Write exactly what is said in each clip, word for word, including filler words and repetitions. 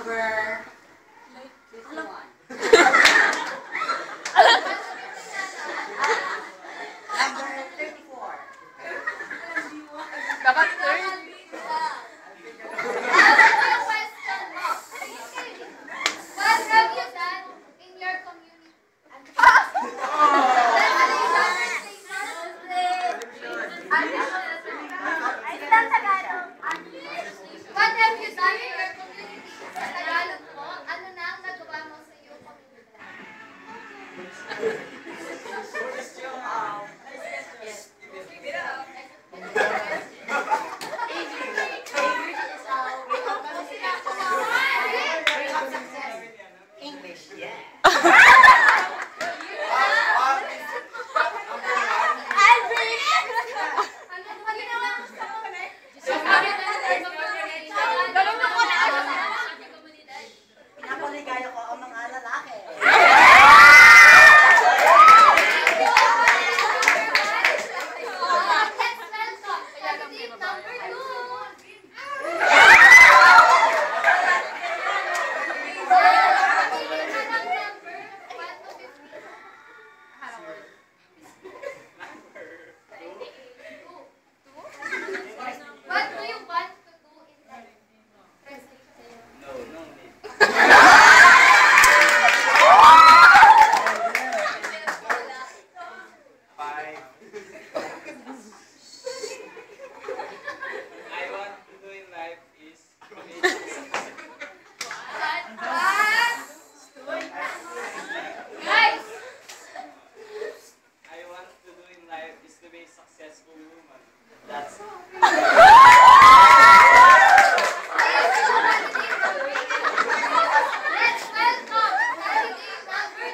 Number fifty-one. Number thirty-four. Dapat third. What have you done in your community? What have you done in your community? Sa Tagalog mo, ano na ang nagawa mo sa iyong community? English, yeah. Pinapaligaya ko ang mga lalaki. What do you want to do in life? Translation. No, no need. Five. I want to do in life is to be Guys! I want to do in life is to be a successful woman. That's Let's welcome candidate number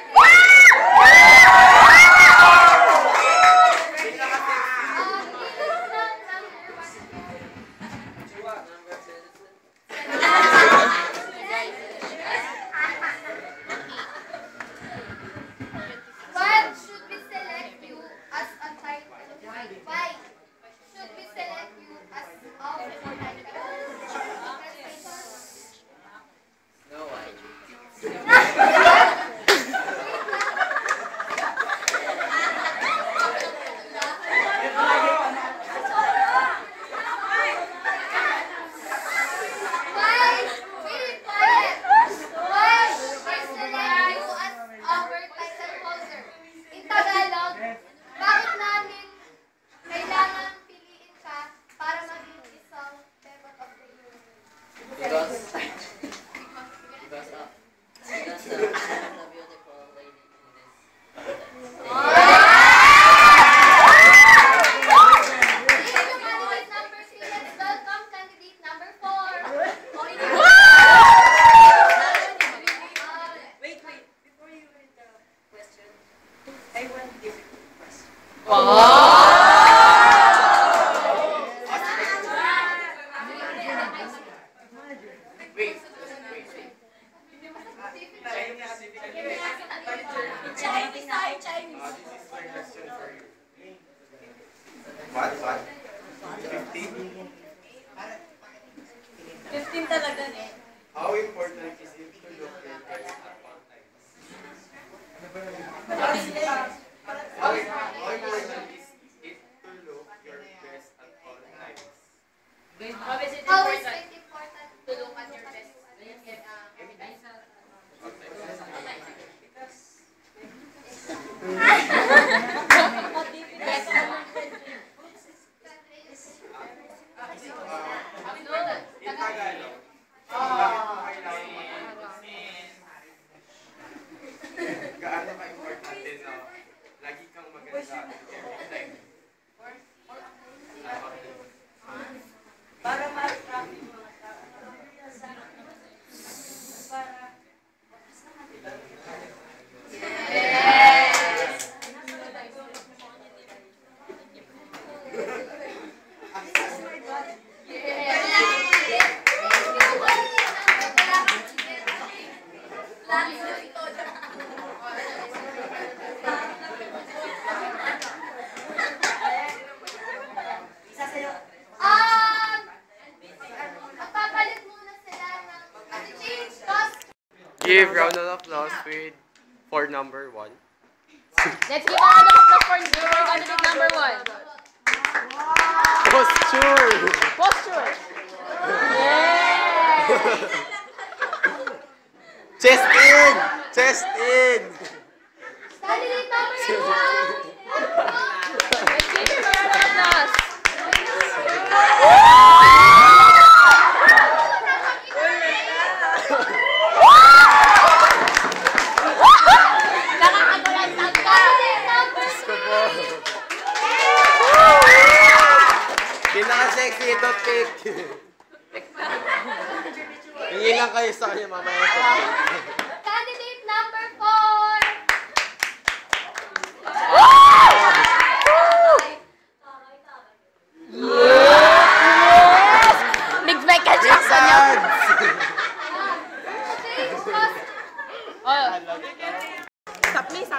Why should we select you as a title? Why should we select you as our title? No, I. Why? Really quiet. Why should we select you as our title holder? In Tagalog, bakit namin kailangan piliin ka para maging isang member of the union? Because, because of, because of the beautiful lady in this. Thank you, candidate number three. Let's welcome candidate number four. Wait, wait. Before you read the question, I want to give you a question. wait, wait, wait. Chinese, hi, Chinese. Uh, this is my question for you. What? What? Fifteen. fifteen talaga eh. How important is it to look your best at all times? How, how important is it to look your best at all times? How is it important to look at your best? Every time. In Tagalog. Gaano ka-importante na lagi kang maganda every time? Para ma-traffic mo Give round of applause with for number one. Let's give a round of applause for for candidate number one. Posture! Posture. Yeah. Chest in! Chest in! Candidate number one. Let's give him a round of applause. Nakakagulantang ka. Candidate number Gusto ko. Pinaka-sexy ito, pick. Hingi lang kayo sa kanya mamaya sa pick. Candidate number four. Big Michael Jackson yun. Okay, Oh. Stop me, stop.